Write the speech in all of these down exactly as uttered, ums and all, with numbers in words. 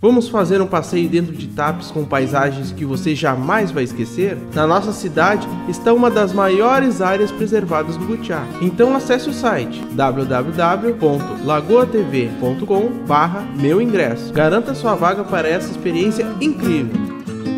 Vamos fazer um passeio dentro de Tapes com paisagens que você jamais vai esquecer? Na nossa cidade está uma das maiores áreas preservadas do Butiá. Então acesse o site w w w ponto lagoa t v ponto com barra meu ingresso. Garanta sua vaga para essa experiência incrível.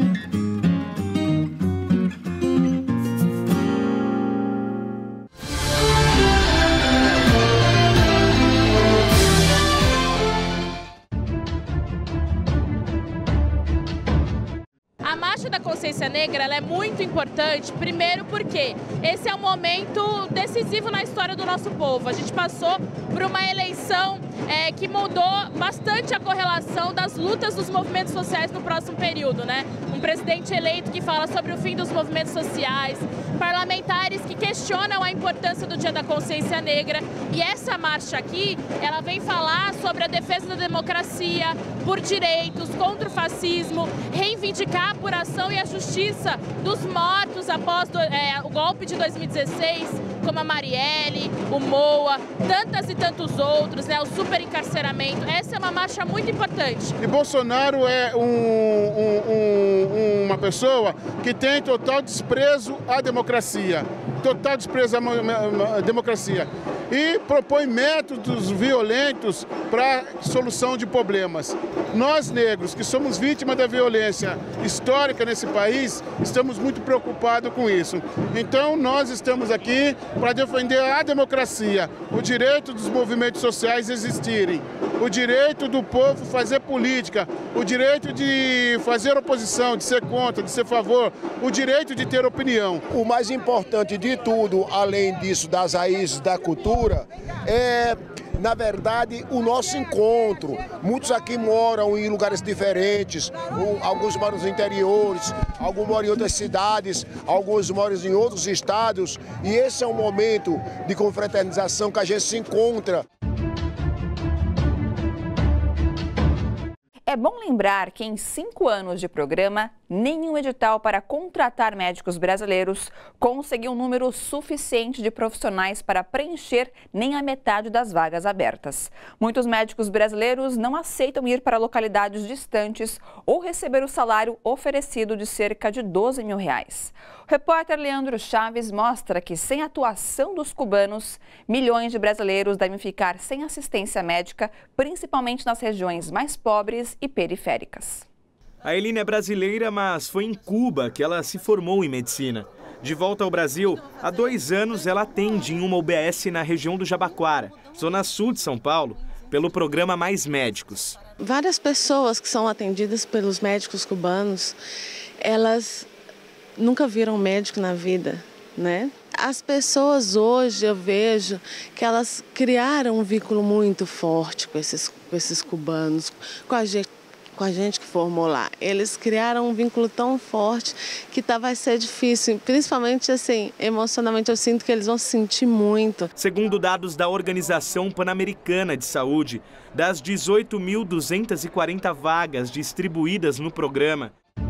A Marcha da Consciência Negra ela é muito importante, primeiro porque esse é um momento decisivo na história do nosso povo. A gente passou por uma eleição é, que mudou bastante a correlação das lutas dos movimentos sociais no próximo período, né? Um presidente eleito que fala sobre o fim dos movimentos sociais, parlamentares que questionam a importância do Dia da Consciência Negra, e essa marcha aqui, ela vem falar sobre a defesa da democracia, por direitos, contra o fascismo, reivindicar a apuração e a justiça dos mortos após do, é, o golpe de dois mil e dezesseis, como a Marielle, o Moa, tantas e tantos outros, né, o superencarceramento. Essa é uma marcha muito importante. E Bolsonaro é um, um, um, uma pessoa que tem total desprezo à democracia, total desprezo à democracia, e propõe métodos violentos para solução de problemas. Nós, negros, que somos vítimas da violência histórica nesse país, estamos muito preocupados com isso. Então, nós estamos aqui para defender a democracia, o direito dos movimentos sociais existirem, o direito do povo fazer política, o direito de fazer oposição, de ser contra, de ser a favor, o direito de ter opinião. O mais importante de tudo, além disso, das raízes da cultura, é, na verdade, o nosso encontro. Muitos aqui moram em lugares diferentes, alguns moram nos interiores, alguns moram em outras cidades, alguns moram em outros estados, e esse é um momento de confraternização que a gente se encontra. É bom lembrar que em cinco anos de programa, nenhum edital para contratar médicos brasileiros conseguiu um número suficiente de profissionais para preencher nem a metade das vagas abertas. Muitos médicos brasileiros não aceitam ir para localidades distantes ou receber o salário oferecido de cerca de doze mil reais. O repórter Leandro Chaves mostra que, sem a atuação dos cubanos, milhões de brasileiros devem ficar sem assistência médica, principalmente nas regiões mais pobres e periféricas. A Eline é brasileira, mas foi em Cuba que ela se formou em medicina. De volta ao Brasil, há dois anos ela atende em uma U B S na região do Jabaquara, zona sul de São Paulo, pelo programa Mais Médicos. Várias pessoas que são atendidas pelos médicos cubanos, elas nunca viram médico na vida, né? As pessoas hoje, eu vejo que elas criaram um vínculo muito forte com esses, com esses cubanos, com a gente. com a gente que formou lá. Eles criaram um vínculo tão forte que tá, vai ser difícil, principalmente assim, emocionalmente eu sinto que eles vão se sentir muito. Segundo dados da Organização Pan-Americana de Saúde, das dezoito mil duzentas e quarenta vagas distribuídas no programa,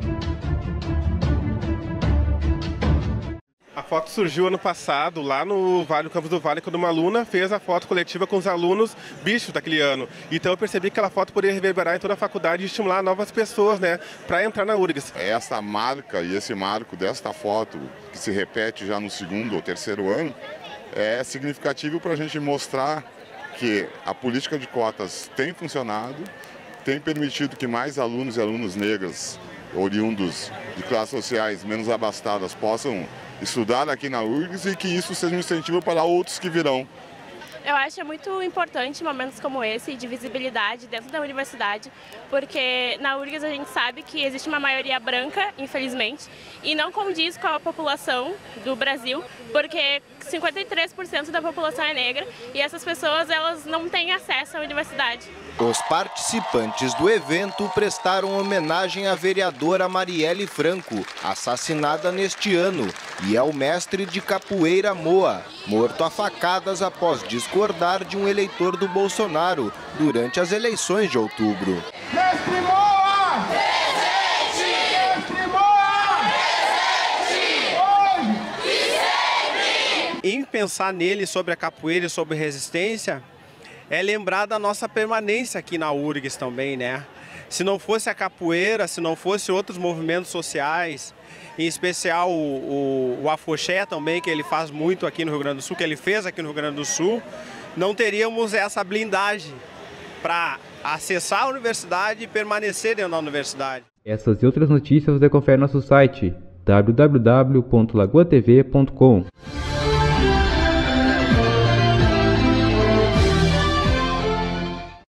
a foto surgiu ano passado, lá no Vale, no Campos do Vale, quando uma aluna fez a foto coletiva com os alunos bichos daquele ano. Então eu percebi que aquela foto poderia reverberar em toda a faculdade e estimular novas pessoas, né, para entrar na U R G S. Essa marca e esse marco desta foto, que se repete já no segundo ou terceiro ano, é significativo para a gente mostrar que a política de cotas tem funcionado, tem permitido que mais alunos e alunas negras, oriundos de classes sociais menos abastadas, possam estudar aqui na U R G S e que isso seja um incentivo para outros que virão. Eu acho muito importante momentos como esse de visibilidade dentro da universidade, porque na U R G S a gente sabe que existe uma maioria branca, infelizmente, e não condiz com a população do Brasil, porque cinquenta e três por cento da população é negra e essas pessoas elas não têm acesso à universidade. Os participantes do evento prestaram homenagem à vereadora Marielle Franco, assassinada neste ano, e ao mestre de capoeira Moa, morto a facadas após discordar de um eleitor do Bolsonaro durante as eleições de outubro. Mestre Moa! Presente! Mestre Moa! Presente! Hoje e sempre! Em pensar nele sobre a capoeira e sobre resistência, é lembrar da nossa permanência aqui na U R G S também, né? Se não fosse a capoeira, se não fosse outros movimentos sociais, em especial o, o, o afoxé também, que ele faz muito aqui no Rio Grande do Sul, que ele fez aqui no Rio Grande do Sul, não teríamos essa blindagem para acessar a universidade e permanecer dentro da universidade. Essas e outras notícias você confere no nosso site w w w ponto lagoa t v ponto com.